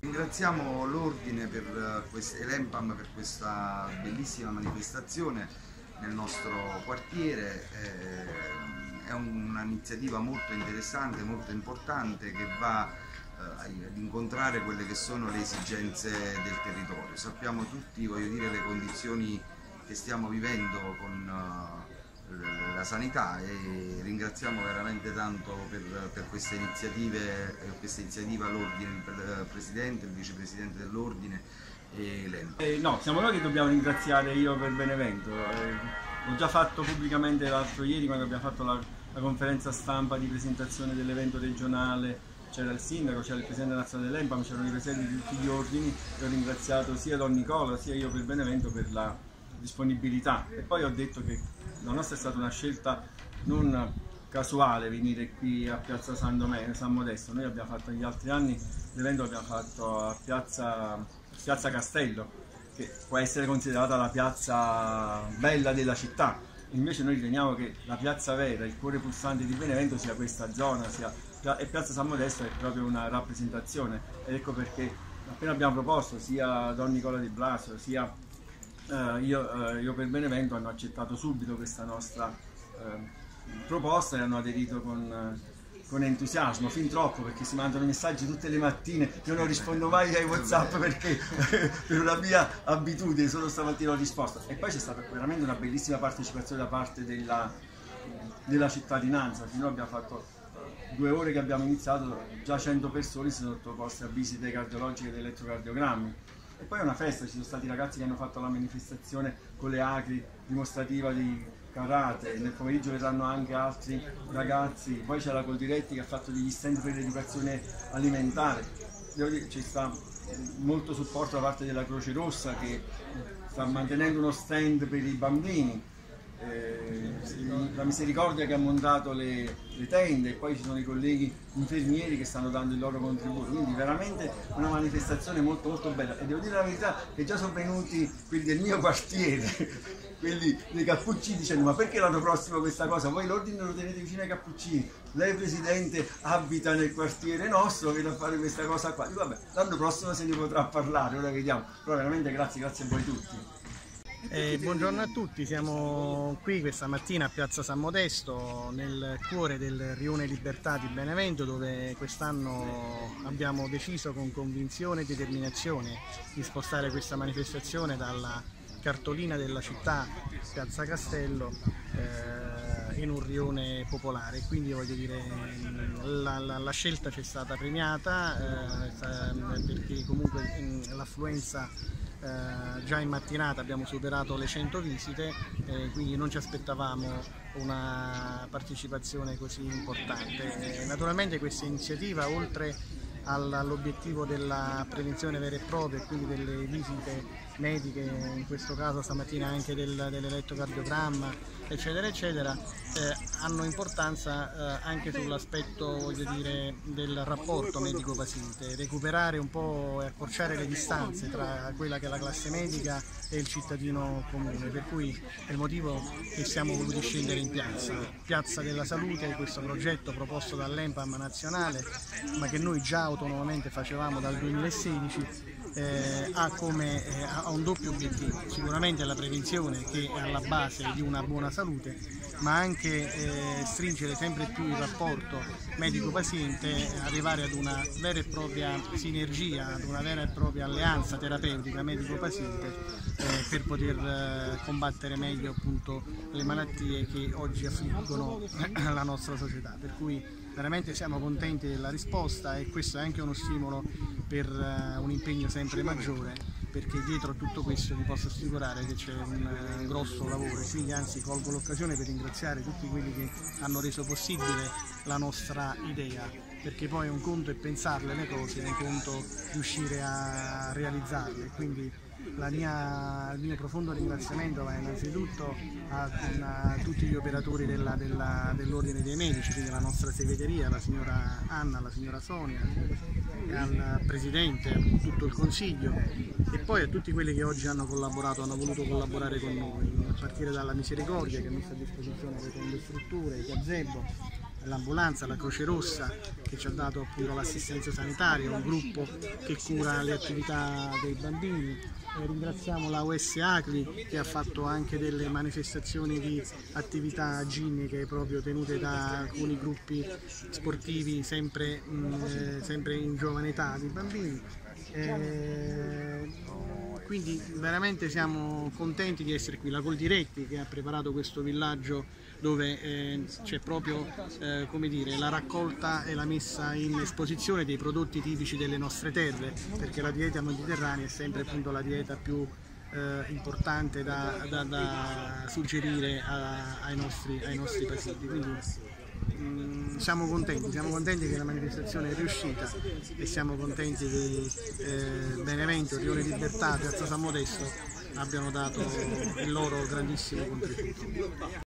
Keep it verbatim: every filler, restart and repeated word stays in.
Ringraziamo l'Ordine per quest- e l'Empam per questa bellissima manifestazione nel nostro quartiere. Eh, è un'iniziativa molto interessante, molto importante, che va eh, ad incontrare quelle che sono le esigenze del territorio. Sappiamo tutti, voglio dire, le condizioni che stiamo vivendo con eh, la sanità, e ringraziamo veramente tanto per, per queste iniziative, questa iniziativa l'Ordine, il Presidente, il Vicepresidente dell'Ordine e l'Empam. Eh, no, siamo noi che dobbiamo ringraziare Io per Benevento. Eh, l'ho già fatto pubblicamente l'altro ieri quando abbiamo fatto la, la conferenza stampa di presentazione dell'evento regionale. C'era il sindaco, c'era il presidente nazionale dell'Empam, c'erano i presidenti di tutti gli ordini, e ho ringraziato sia Don Nicola sia Io per Benevento per la disponibilità. E poi ho detto che la nostra è stata una scelta non casuale venire qui a Piazza San Domenico, San Modesto. Noi abbiamo fatto negli altri anni l'evento, abbiamo fatto a Piazza, Piazza Castello, che può essere considerata la piazza bella della città. Invece noi riteniamo che la piazza vera, il cuore pulsante di Benevento sia questa zona, sia, e Piazza San Modesto è proprio una rappresentazione. Ed ecco perché appena abbiamo proposto sia Don Nicola Di Blasio sia Uh, io, uh, io per Benevento hanno accettato subito questa nostra uh, proposta e hanno aderito con, uh, con entusiasmo, fin troppo, perché si mandano messaggi tutte le mattine. Io non rispondo mai ai WhatsApp perché per una mia abitudine, solo stamattina ho risposto. E poi c'è stata veramente una bellissima partecipazione da parte della, della cittadinanza. Finora abbiamo fatto due ore che abbiamo iniziato, già cento persone si sono sottoposte a visite cardiologiche ed elettrocardiogrammi. E poi è una festa, ci sono stati ragazzi che hanno fatto la manifestazione con le acri, dimostrativa di karate, nel pomeriggio verranno anche altri ragazzi, poi c'è la Coldiretti che ha fatto degli stand per l'educazione alimentare. Devo dire, ci sta molto supporto da parte della Croce Rossa che sta mantenendo uno stand per i bambini. Eh, la Misericordia che ha montato le, le tende, e poi ci sono i colleghi infermieri che stanno dando il loro contributo, quindi veramente una manifestazione molto molto bella. E devo dire la verità che già sono venuti quelli del mio quartiere, quelli dei cappuccini, dicendo: ma perché l'anno prossimo questa cosa? Voi l'ordine lo tenete vicino ai cappuccini, lei Presidente abita nel quartiere nostro, viene a fare questa cosa qua. Dico, vabbè, l'anno prossimo se ne potrà parlare, ora vediamo. Però veramente grazie, grazie a voi tutti. Eh, buongiorno a tutti, siamo qui questa mattina a Piazza San Modesto, nel cuore del Rione Libertà di Benevento, dove quest'anno abbiamo deciso con convinzione e determinazione di spostare questa manifestazione dalla cartolina della città, Piazza Castello, eh, in un rione popolare. Quindi voglio dire, la, la, la scelta ci è stata premiata eh, perché comunque l'affluenza Uh, già in mattinata abbiamo superato le cento visite, eh, quindi non ci aspettavamo una partecipazione così importante. Eh, naturalmente questa iniziativa, oltre all'obiettivo della prevenzione vera e propria e quindi delle visite mediche, in questo caso stamattina anche del, dell'elettrocardiogramma eccetera eccetera, eh, hanno importanza eh, anche sull'aspetto, voglio dire, del rapporto medico-paziente, recuperare un po' e accorciare le distanze tra quella che è la classe medica e il cittadino comune, per cui è il motivo che siamo voluti scendere in piazza. Piazza della Salute, questo progetto proposto dall'Empam nazionale, ma che noi già autonomamente facevamo dal duemilasedici, Eh, ha, come, eh, ha un doppio obiettivo: sicuramente la prevenzione, che è alla base di una buona salute, ma anche eh, stringere sempre più il rapporto medico-paziente, arrivare ad una vera e propria sinergia, ad una vera e propria alleanza terapeutica medico-paziente eh, per poter eh, combattere meglio appunto le malattie che oggi affliggono la nostra società. Per cui veramente siamo contenti della risposta, e questo è anche uno stimolo per uh, un impegno sempre maggiore, perché dietro a tutto questo vi posso assicurare che c'è un, un grosso lavoro. E quindi anzi colgo l'occasione per ringraziare tutti quelli che hanno reso possibile la nostra idea, perché poi un conto è pensarle le cose, un conto riuscire a realizzarle. Quindi la mia, il mio profondo ringraziamento va innanzitutto a, a tutti gli operatori della, della, dell'Ordine dei Medici, quindi la nostra segreteria, la signora Anna, la signora Sonia, al Presidente, a tutto il Consiglio, e poi a tutti quelli che oggi hanno collaborato, hanno voluto collaborare con noi, a partire dalla Misericordia che ha messo a disposizione le strutture, il gazebo, l'ambulanza, la Croce Rossa che ci ha dato appunto l'assistenza sanitaria, un gruppo che cura le attività dei bambini. Eh, ringraziamo la U S Acli che ha fatto anche delle manifestazioni di attività ginniche proprio tenute da alcuni gruppi sportivi sempre, mh, sempre in giovane età di bambini. Eh, quindi veramente siamo contenti di essere qui. La Coldiretti che ha preparato questo villaggio dove eh, c'è proprio eh, come dire, la raccolta e la messa in esposizione dei prodotti tipici delle nostre terre, perché la dieta mediterranea è sempre appunto la dieta più eh, importante da, da, da suggerire a, ai, nostri, ai nostri pazienti. Quindi, Mm, siamo contenti, siamo contenti che la manifestazione è riuscita e siamo contenti che eh, Benevento, Rione Libertà, Piazza San Modesto abbiano dato il loro grandissimo contributo.